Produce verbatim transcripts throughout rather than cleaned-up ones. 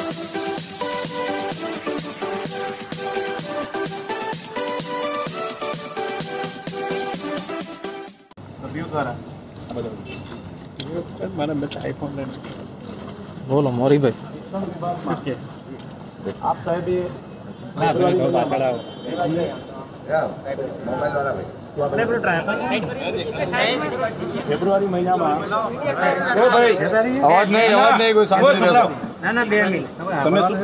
बोलो मोरी भाई आप साहब फेब्रुआरी महीना में अवाज नहीं अवाज नहीं कोई शांति रहो ना ना बे मिनिट તમે શું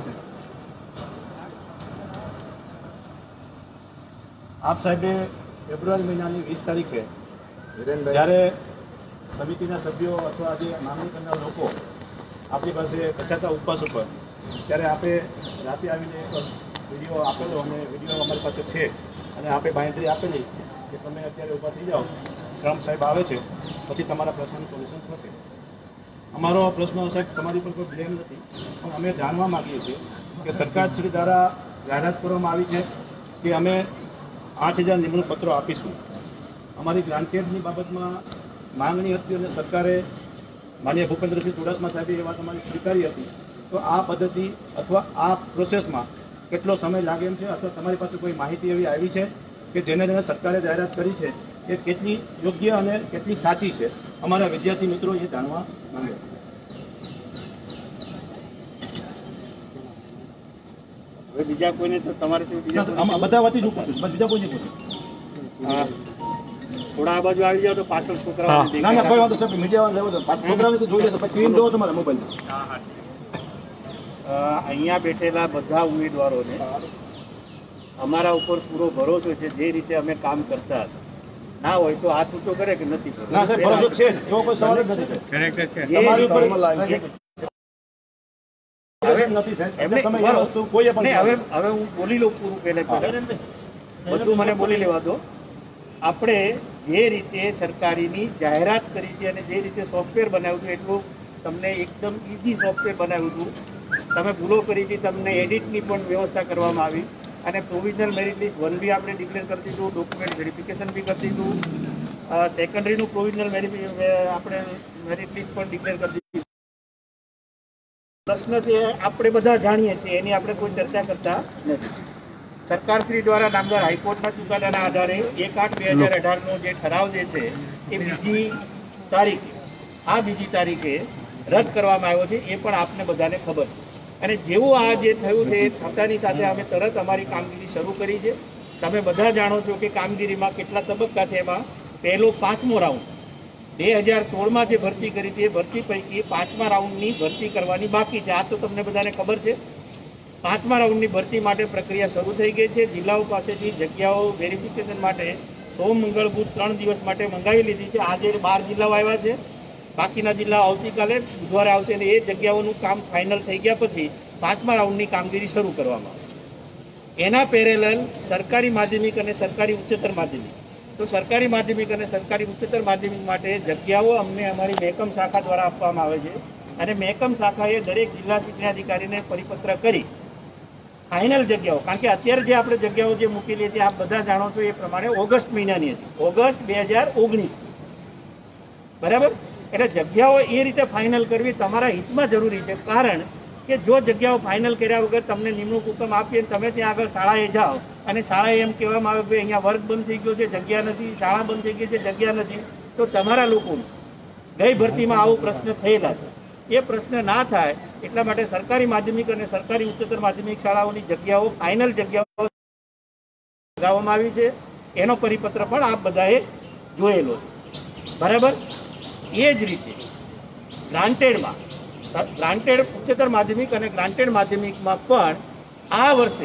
આપ સાહેબે ફેબ્રુઆરી મહિનાની વીસ તારીખે જ્યારે સમિતિના સભ્યો અથવા જે માંગણી કરનાર લોકો આપણી પાસે કચાતા ઉપવાસ ઉપર ત્યારે આપે રાતે આવીને એક વિડીયો આપેલો અને વિડીયો અમારી પાસે છે અને આપે બાંયધરી આપેલી કે તમે અત્યારે ઊભા થઈ જાઓ, ટ્રમ્પ સાહેબ આવે છે પછી તમારા પ્રશ્નનું સોલ્યુશન થશે. અમારો પ્રશ્ન સાહેબ તમારી પર કોઈ બ્લેમ નથી, પણ અમે જાણવા માગીએ છીએ કે સરકારશ્રી દ્વારા જાહેરાત કરવામાં આવી છે કે અમે આઠ હજાર નિમણૂક પત્રો આપીશું. અમારી ગ્રાન્ટેડની બાબતમાં માંગણી હતી અને સરકારે માનીય ભૂપેન્દ્રસિંહ ચુડાસમા સાહેબે એ વાત અમારી સ્વીકારી હતી. તો આ પદ્ધતિ અથવા આ પ્રોસેસમાં કેટલો સમય લાગે એમ છે અથવા તમારી પાસે કોઈ માહિતી એવી આવી છે કે જેને જેને સરકારે જાહેરાત કરી છે એ કેટલી યોગ્ય અને કેટલી સાચી છે? અમારા વિદ્યાર્થી મિત્રો એ જાણવા માંગે. હવે બીજા કોઈને તો તમારે બધા વતી જ પૂછું, બીજા કોઈને પૂછું. થોડા આ બાજુ આવી જાવ તો પાછળ છોકરાઓ ના ના કોઈ વાંધો સાહેબ, મીડિયા લેવો તો છોકરાઓને તો જોઈ લેશે, પછી સ્ક્રીન જોવો તમારા મોબાઈલ. અહીંયા બેઠેલા બધા ઉમેદવારોને અમારા ઉપર પૂરો ભરોસો છે. જે રીતે અમે કામ કરતા ના હોય તો હાથ ઊંચો કરે કે નથી કરતો? ના સાહેબ, ભરોસો છે જ, એવો કોઈ સવાલ જ નથી. તમારી ઉપર નથી સાહેબ, એમને સમય વસ્તુ કોઈ પણ હવે હવે હું બોલી લઉં પૂરું પહેલે બધું મને બોલી લેવા દો. આપણે જે રીતે સરકારીની જાહેરાત કરી છે અને જે રીતે સોફ્ટવેર બનાવ્યું હતું એટલું તમને એકદમ ઇઝી સોફ્ટવેર બનાવ્યું હતું. તમે ભૂલો કરી હતી, તમને એડિટની પણ વ્યવસ્થા કરવામાં આવી અને પ્રોવિઝનલ મેરિટ લિસ્ટ વન બી આપણે ડિક્લેર કરી દીધું, ડોક્યુમેન્ટ વેરિફિકેશન બી કરી દીધું, સેકન્ડરીનું પ્રોવિઝનલ મેરિટ આપણે મેરિટ લિસ્ટ પણ ડિક્લેર કરી દીધું. પ્રશ્ન છે આપણે બધા જાણીએ છીએ, એની આપણે કોઈ ચર્ચા કરતા નથી. સરકારશ્રી દ્વારા નામદાર હાઈકોર્ટના ચુકાદાના આધારે એક આઠ બે હજાર અઢારનો જે ઠરાવ જે છે એ બીજી તારીખે આ બીજી તારીખે રદ કરવામાં આવ્યો છે, એ પણ આપને બધાને ખબર છે. અને જેવું આ જે થયું છે એ થતાની સાથે અમે તરત અમારી કામગીરી શરૂ કરી છે. તમે બધા જાણો છો કે કામગીરીમાં કેટલા તબક્કા છે. એમાં પહેલો પાંચમો રાઉન્ડ બે હજાર સોળમાં જે ભરતી કરી હતી એ ભરતી પૈકી પાંચમા રાઉન્ડની ભરતી કરવાની બાકી છે. આ તો તમને બધાને ખબર છે. પાંચમા રાઉન્ડની ભરતી માટે પ્રક્રિયા શરૂ થઈ ગઈ છે. જિલ્લાઓ પાસેથી જગ્યાઓ વેરિફિકેશન માટે સોમ મંગળ બુધ ત્રણ દિવસ માટે મંગાવી લીધી છે. આજે બાર જિલ્લાઓ આવ્યા છે, બાકીના જિલ્લાઓ આવતીકાલે બુધવારે આવશે અને એ જગ્યાઓનું કામ ફાઇનલ થઈ ગયા પછી પાંચમા રાઉન્ડની કામગીરી શરૂ કરવામાં આવે. એના પેરેલલ સરકારી માધ્યમિક અને સરકારી ઉચ્ચતર માધ્યમિક, તો સરકારી માધ્યમિક અને સરકારી ઉચ્ચતર માધ્યમિક માટે જગ્યાઓ અમને અમારી મહેકમ શાખા દ્વારા આપવામાં આવે છે અને મહેકમ શાખાએ દરેક જિલ્લા શિક્ષણાધિકારીને પરિપત્ર કરી ફાઇનલ જગ્યાઓ, કારણ કે અત્યારે જે આપણે જગ્યાઓ જે મૂકેલી હતી આપ બધા જાણો છો એ પ્રમાણે ઓગસ્ટ મહિનાની હતી, ઓગસ્ટ બે હજાર ઓગણીસ બરાબર. એટલે જગ્યાઓ એ રીતે ફાઇનલ કરવી તમારા હિતમાં જરૂરી છે, કારણ કે જો જગ્યાઓ ફાઇનલ કર્યા વગર તમને નિમણૂક હુકમ આપીએ તમે ત્યાં આગળ શાળાએ જાઓ અને શાળાએ એમ કહેવામાં આવે કે અહીંયા વર્ગ બંધ થઈ ગયો છે, જગ્યા નથી, શાળા બંધ થઈ ગઈ છે, જગ્યા નથી, તો તમારા લોકોનું ગઈ ભરતીમાં આવો પ્રશ્ન થયેલા છે. એ પ્રશ્ન ના થાય એટલા માટે સરકારી માધ્યમિક અને સરકારી ઉચ્ચતર માધ્યમિક શાળાઓની જગ્યાઓ ફાઇનલ જગ્યાઓ લગાવવામાં આવી છે. એનો પરિપત્ર પણ આપ બધાએ જોયેલો છે બરાબર. એ જ રીતે ગ્રાન્ટેડમાં ગ્રાન્ટેડ ઉચ્ચતર માધ્યમિક અને ગ્રાન્ટેડ માધ્યમિકમાં પણ આ વર્ષે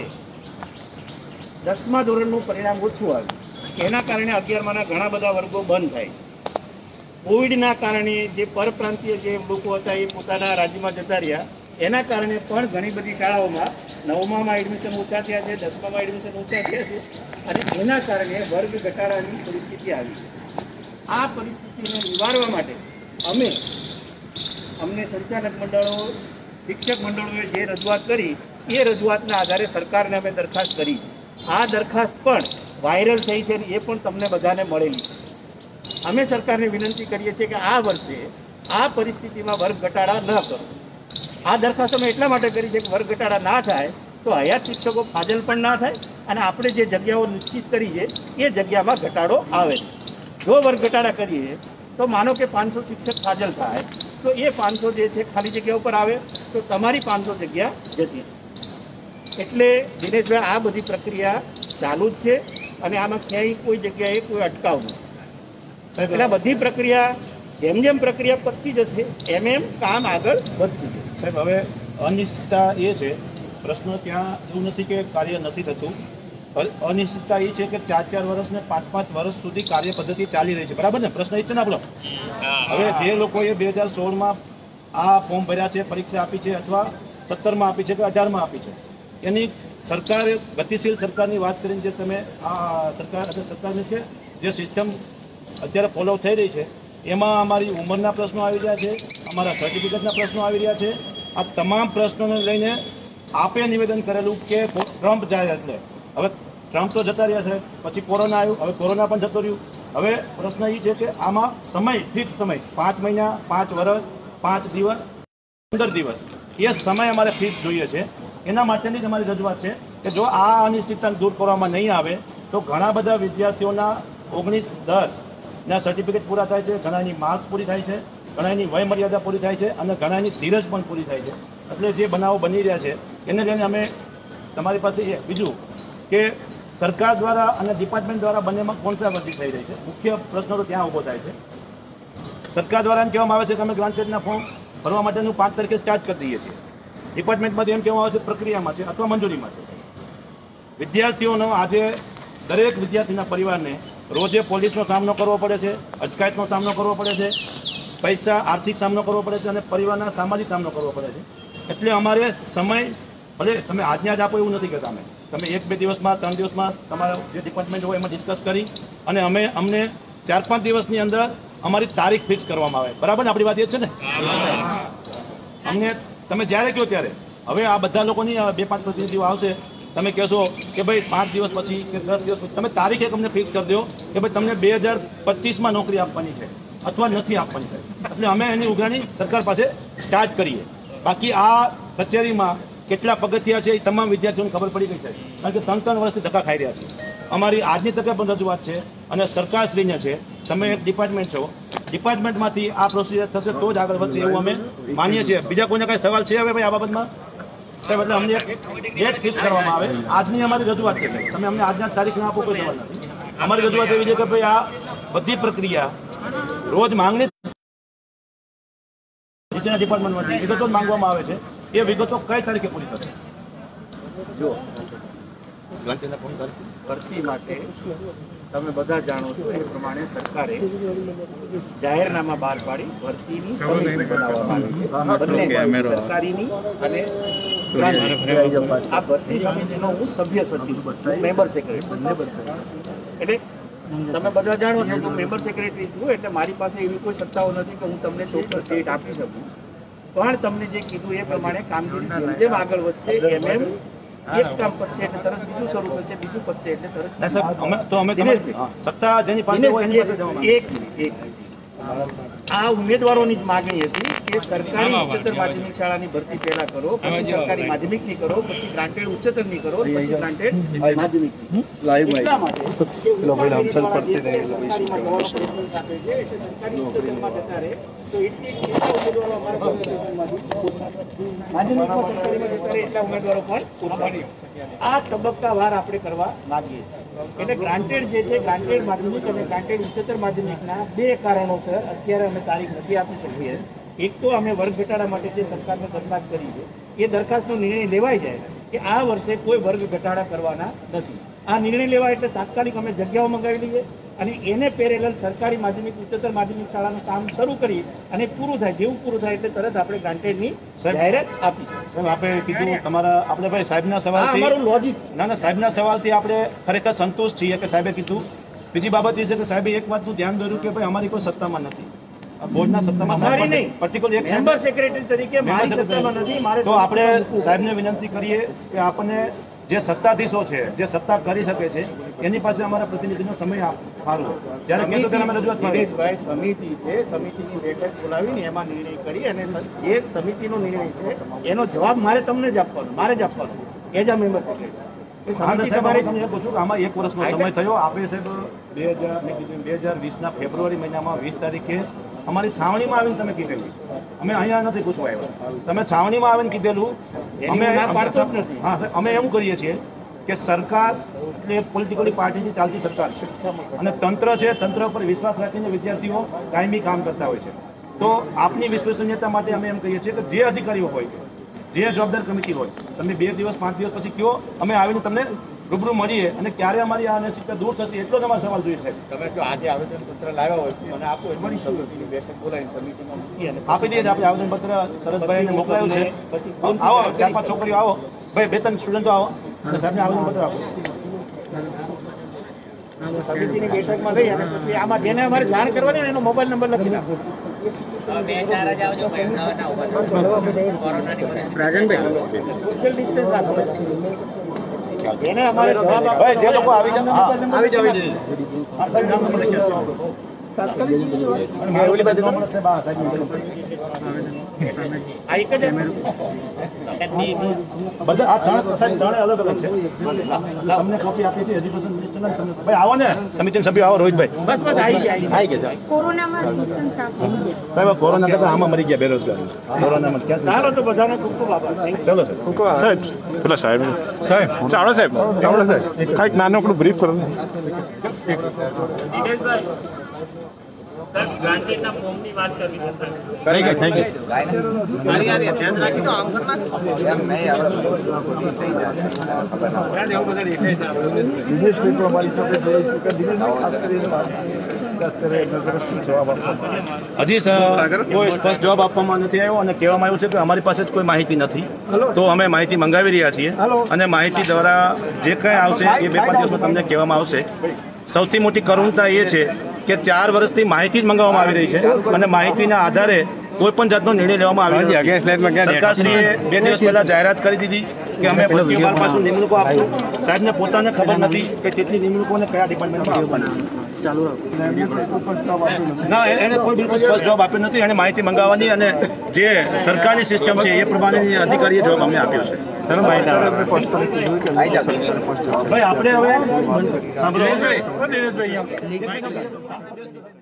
દસમા ધોરણનું પરિણામ ઓછું આવ્યું. એના કારણે અગિયારમાના ઘણા બધા વર્ગો બંધ થાય. કોવિડના કારણે જે પરપ્રાંતીય જે લોકો હતા એ પોતાના રાજ્યમાં જતા રહ્યા, એના કારણે પણ ઘણી બધી શાળાઓમાં નવમામાં એડમિશન ઓછા થયા છે, દસમામાં એડમિશન ઓછા થયા છે અને એના કારણે વર્ગ ઘટાડાની પરિસ્થિતિ આવી. આ પરિસ્થિતિને નિવારવા માટે અમે અમને સંચાલક મંડળો શિક્ષક મંડળોએ જે રજૂઆત કરી એ રજૂઆતના આધારે સરકારને અમે દરખાસ્ત કરી. આ દરખાસ્ત પણ વાયરલ થઈ છે અને એ પણ તમને બધાને મળેલી છે. અમે સરકારને વિનંતી કરીએ છીએ કે આ વર્ષે આ પરિસ્થિતિમાં વર્ગ ઘટાડા ન કરો. આ દરખાસ્ત અમે એટલા માટે કરી છે કે વર્ગ ઘટાડા ના થાય તો હયાત શિક્ષકો ફાજલ પણ ના થાય અને આપણે જે જગ્યાઓ નિશ્ચિત કરી છે એ જગ્યામાં ઘટાડો આવે. જો વર્ગ ઘટાડા કરીએ તો માનો કે પાંચસો શિક્ષક ફાજલ થાય તો એ પાંચસો જે છે ખાલી જગ્યા ઉપર આવે તો તમારી પાંચસો જગ્યા જતી. એટલે દિનેશભાઈ આ બધી પ્રક્રિયા ચાલુ જ છે અને આમાં ક્યાંય કોઈ જગ્યાએ કોઈ અટકાવ નથી. એટલે આ બધી પ્રક્રિયા જેમ જેમ પ્રક્રિયા પતતી જશે એમ એમ કામ આગળ વધતું જશે. સાહેબ હવે અનિશ્ચિતતા એ છે, પ્રશ્ન ત્યાં એવું નથી કે કાર્ય નથી થતું, અનિશ્ચિતતા એ છે કે ચાર ચાર વર્ષ ને પાંચ પાંચ વર્ષ સુધી કાર્ય પદ્ધતિ ચાલી રહી છે, બરાબર ને? પ્રશ્ન એ છે ને આપણો. હવે જે લોકોએ બે હજાર સોળમાં આ ફોર્મ ભર્યા છે, પરીક્ષા આપી છે, અથવા સત્તરમાં આપી છે કે અઢારમાં આપી છે, એની સરકારે ગતિશીલ સરકારની વાત કરીને જે તમે આ સરકાર સરકારની છે જે સિસ્ટમ અત્યારે ફોલો થઈ રહી છે એમાં અમારી ઉંમરના પ્રશ્નો આવી રહ્યા છે, અમારા સર્ટિફિકેટના પ્રશ્નો આવી રહ્યા છે. આ તમામ પ્રશ્નોને લઈને આપે નિવેદન કરેલું કે ટ્રમ્પ જાય એટલે હવે ટ્રમ્પ તો જતા રહ્યા છે, પછી કોરોના આવ્યું, હવે કોરોના પણ જતો રહ્યું. હવે પ્રશ્ન એ છે કે આમાં સમય ફિક્સ સમય પાંચ મહિના, પાંચ વર્ષ, પાંચ દિવસ, પંદર દિવસ એ સમય અમારે ફિક્સ જોઈએ છે. એના માટેની જ અમારી રજૂઆત છે કે જો આ અનિશ્ચિતતા દૂર કરવામાં નહીં આવે તો ઘણા બધા વિદ્યાર્થીઓના ઓગણીસ દસ ના સર્ટિફિકેટ પૂરા થાય છે, ઘણાની માર્ક્સ પૂરી થાય છે, ઘણાની વય મર્યાદા પૂરી થાય છે અને ઘણાની ધીરજ પણ પૂરી થાય છે. એટલે જે બનાવો બની રહ્યા છે એને લઈને અમે તમારી પાસે એ બીજું કે સરકાર દ્વારા અને ડિપાર્ટમેન્ટ દ્વારા બંનેમાં કોન્ટ્રાવર્સી થઈ રહી છે. મુખ્ય પ્રશ્નો તો ત્યાં ઊભો થાય છે. સરકાર દ્વારા એમ કહેવામાં આવે છે કે અમે ગ્રાન્ટેડના ફોર્મ ભરવા માટેનું પાંચ તારીખે સ્ટાર્ટ કરી દઈએ છીએ. ડિપાર્ટમેન્ટમાંથી એમ કહેવામાં આવે છે પ્રક્રિયામાં છે અથવા મંજૂરીમાં છે. વિદ્યાર્થીઓનો આજે દરેક વિદ્યાર્થીના પરિવારને રોજે પોલીસનો સામનો કરવો પડે છે, અટકાયતનો સામનો કરવો પડે છે, પૈસા આર્થિક સામનો કરવો પડે છે અને પરિવારના સામાજિક સામનો કરવો પડે છે. એટલે અમારે સમય ભલે તમે આજને આજ આપો એવું નથી કહેતા, અમે તમે એક બે દિવસમાં ત્રણ દિવસમાં તમારા જે ડિપાર્ટમેન્ટ હોય એમાં ડિસ્કસ કરી અને અમે અમને ચાર પાંચ દિવસની અંદર અમારી તારીખ ફિક્સ કરવામાં આવે, બરાબર ને? આપણી વાત એ છે ને? અમને તમે જ્યારે કહો ત્યારે. હવે આ બધા લોકોની બે પાંચ પ્રતિનિધિઓ આવશે, તમે કહેશો કે ભાઈ પાંચ દિવસ પછી કે દસ દિવસ પછી તમે તારીખ એક અમને ફિક્સ કરી દો કે ભાઈ તમને બે હજાર પચીસમાં નોકરી આપવાની છે અથવા નથી આપવાની છે. એટલે અમે એની ઉઘરાણી સરકાર પાસે સ્ટાર્ટ કરીએ. બાકી આ કચેરીમાં કેટલા પગથિયા છે એ તમામ વિદ્યાર્થીઓને ખબર પડી ગઈ છે, કારણ કે ત્રણ ત્રણ વર્ષથી ધક્કા ખાઈ રહ્યા છે. અમારી આજની તકે પણ રજૂઆત છે અને સરકારશ્રીને છે, તમે એક ડિપાર્ટમેન્ટ છો, ડિપાર્ટમેન્ટમાંથી આ પ્રોસિજર થશે તો જ આગળ વધશે એવું અમે માનીએ છીએ. બીજા કોઈને કાંઈ સવાલ છે હવે ભાઈ આ બાબતમાં? સાહેબ એટલે અમને ડેટ ફિક્સ કરવામાં આવે. આજની અમારી રજૂઆત છે, તમે અમને આજના તારીખ ના આપો કોઈ સવાલ નથી. અમારી રજૂઆત એવી છે કે ભાઈ આ બધી પ્રક્રિયા રોજ માંગણી નીચેના ડિપાર્ટમેન્ટમાંથી વિગતો જ માંગવામાં આવે છે, એ વિગતો કઈ તારીખે પૂરી થશે? જો ભરતી માટે તમે બધા જાણો છો એ પ્રમાણે સરકારે જાહેરનામા બહાર પાડી ભરતીની સમિતિ બનાવવામાં આવી છે, બંને સરકારીની અને આ ભરતી સમિતિનો હું સભ્ય સચિવ, મેમ્બર સેક્રેટરી. એટલે તમે બધા જાણો છો કે મેમ્બર સેક્રેટરી છું, એટલે મારી પાસે એવી કોઈ સત્તાઓ નથી કે હું તમને ચોક્કસ ડેટ આપી શકું. પણ તમને જે કીધું એ પ્રમાણે કામગીરી જેમ જેમ આગળ વધશે એમ એમ એક કામ પતશે એટલે તરત બીજું શરૂ થશે, બીજું પતશે એટલે તરત. તો અમે સત્તા જેની પાસે હોય એની પાસે જવામાં. એક એક આ ઉમેદવારોની જ માગણી હતી કે સરકારી ઉચ્ચતર માધ્યમિક શાળાની ભરતી પહેલા કરો, પછી સરકારી માધ્યમિકની કરો, પછી ગ્રાન્ટેડ ઉચ્ચતરની કરો, પછી ગ્રાન્ટેડ માધ્યમિકની. એટલા માટે સરકારી ઉચ્ચતરમાં જતા રહે તો એટલી ઉમેદવારો અમારા માધ્યમિકમાં સરકારીમાં જતા રહે એટલા ઉમેદવારો પણ ઓછા. આ તબક્કાવાર આપણે કરવા માંગીએ છીએ. એટલે ગ્રાન્ટેડ જે છે, ગ્રાન્ટેડ માધ્યમિક અને ગ્રાન્ટેડ ઉચ્ચતર માધ્યમિકના બે કારણોસર અત્યારે અમે તારીખ નથી આપી શકીએ. એક તો અમે વર્ગ ઘટાડા માટે જે સરકારને દરખાસ્ત કરી છે એ દરખાસ્તનો નિર્ણય લેવાઈ જાય કે આ વર્ષે કોઈ વર્ગ ઘટાડા કરવાના નથી. આ નિર્ણય લેવાય એટલે તાત્કાલિક અમે જગ્યાઓ મંગાવી લઈએ અને એને પેરેલલ સરકારી માધ્યમિક ઉચ્ચતર માધ્યમિક શાળાનું કામ શરૂ કરી અને પૂરું થાય, જેવું પૂરું થાય એટલે તરત આપણે ગ્રાન્ટેડની જાહેરાત આપી છે. સાહેબ આપણે કીધું તમારા આપણે ભાઈ સાહેબના સવાલથી અમારું લોજિક ના ના સાહેબના સવાલથી આપણે ખરેખર સંતોષ છીએ કે સાહેબે કીધું. બીજી બાબત એ છે કે સાહેબે એક વાતનું ધ્યાન દોર્યું કે ભાઈ અમારી કોઈ સત્તામાં નથી, બોર્ડના સત્તામાં અમારી નહીં, પર્ટિક્યુલર એક મેમ્બર સેક્રેટરી તરીકે મારી સત્તામાં નથી. મારે તો આપણે સાહેબને વિનંતી કરીએ કે આપણને જે સત્તાધીશો છે, જે સત્તા કરી શકે છે, એની પાસે અમારા પ્રતિનિધિનો સમય ફાળવો. જ્યારે કહેશો ત્યારે અમે રજૂઆત કરીએ. દિનેશભાઈ, સમિતિ છે, સમિતિની બેઠક બોલાવીને એમાં નિર્ણય કરી અને જે સમિતિનો નિર્ણય છે એનો જવાબ મારે તમને જ આપવાનો, મારે જ આપવાનો એજ આ મેમ્બર સેક્રેટરી. એ સમિતિ તમારે તમને એ પૂછું કે આમાં એક વર્ષનો સમય થયો. આપણે સાહેબ બે હજાર બે હજાર વીસના ફેબ્રુઆરી મહિનામાં વીસ તારીખે અમારી છાવણીમાં આવીને તમે કીધેલું, અમે અહીંયા નથી પૂછવા આવ્યા, તમે છાવણીમાં આવીને કીધેલું. અમે હા અમે એવું કરીએ છીએ કે સરકાર એટલે પોલિટિકલી પાર્ટીની ચાલતી સરકાર છે અને તંત્ર છે, તંત્ર પર વિશ્વાસ રાખીને વિદ્યાર્થીઓ કાયમી કામ કરતા હોય છે. તો આપની વિશ્વસનીયતા માટે અમે એમ કહીએ છીએ કે જે અધિકારીઓ હોય, જે જવાબદાર કમિટી હોય, તમે બે દિવસ પાંચ દિવસ પછી કયો, અમે આવીને તમને રૂબરૂ મળીએ અને ક્યારે અમારી આ અનિશ્ચિતતા દૂર થશે એટલો જ અમારો સવાલ જોઈએ છે. તમે જો આજે આવેદનપત્ર લાવ્યા હોય મને આપો, એમાં સમિતિની બેઠક બોલાવીને સમિતિમાં મૂકી અને આપી દઈએ. આપણે આવેદનપત્ર શરદભાઈને મોકલાયું છે. આવો ચાર પાંચ છોકરીઓ આવો, ભાઈ બે ત્રણ સ્ટુડન્ટો આવો અને સાહેબને આવેદનપત્ર આપો. સમિતિની બેઠકમાં લઈ અને પછી આમાં જેને અમારે જાણ કરવાની ને એનો મોબાઈલ નંબર લખી નાખો. રાજનભાઈ સોશિયલ ડિસ્ટન્સ રાખો. જેને અમારે જવાબ આપો, ભાઈ જે લોકો આવી જાય આવી જાવ. હા સાહેબ નામ નંબર લખી આપો. ઓલી બાજુ નંબર છે બા સાહેબ. આ એક જ બધા આ ત્રણ સાહેબ ત્રણે અલગ અલગ છે. તમને કોપી આપી છે એજ્યુકેશન મિનિસ્ટરના. તમને ભાઈ આવો ને સમિતિના સભ્યો આવો. રોહિતભાઈ બસ બસ આવી ગયા આવી ગયા. કોરોનામાં ડિસ્ટન્સ રાખો. સાહેબ કોરોના કરતા આમાં મરી ગયા બેરોજગાર. કોરોનામાં ક્યાં ચાલો તો બધાને ખૂબ ખૂબ આભાર. ચાલો સાહેબ. સાહેબ પેલા સાહેબ સાહેબ ચાલો સાહેબ ચાલો સાહેબ કાંઈક નાનકડું બ્રીફ કરો. ગાંધીના ફોર્મની વાત કરવી છે. થઈ ગઈ થઈ ગઈ. હજી કોઈ સ્પષ્ટ જવાબ આપવામાં નથી આવ્યો અને કહેવામાં આવ્યું છે કે અમારી પાસે જ કોઈ માહિતી નથી. તો અમે માહિતી મંગાવી રહ્યા છીએ અને માહિતી દ્વારા જે કંઈ આવશે એ બે પાંચ દિવસમાં તમને કહેવામાં આવશે. સૌથી મોટી કરુણતા એ છે કે ચાર વર્ષથી માહિતી જ મંગાવવામાં આવી રહી છે અને માહિતીના આધારે કોઈ પણ જાતનો નિર્ણય લેવામાં આવી નથી. સરકારશ્રીએ બે દિવસ પહેલા જાહેરાત કરી દીધી કે અમે પચીસ પાછું નિમણૂકો આપશું. સાહેબને પોતાને ખબર નથી કે કેટલી નિમણૂકોને કયા ડિપાર્ટમેન્ટમાં આપવાના. ના એને કોઈ બિલકુલ સ્પષ્ટ જવાબ આપ્યો નથી. એને માહિતી મંગાવવાની અને જે સરકારની સિસ્ટમ છે એ પ્રમાણેની અધિકારીએ જવાબ અમને આપ્યો છે. ભાઈ આપણે હવે સાંભળો.